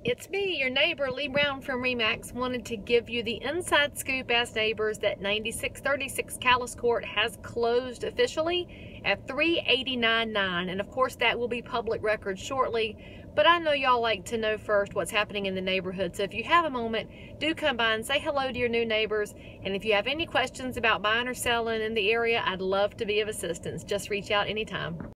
It's me, your neighbor, Leigh Brown from RE/MAX. Wanted to give you the inside scoop as neighbors that 9636 Callis Court has closed officially at 389.9. And of course that will be public record shortly, but I know y'all like to know first what's happening in the neighborhood. So if you have a moment, do come by and say hello to your new neighbors. And if you have any questions about buying or selling in the area, I'd love to be of assistance. Just reach out anytime.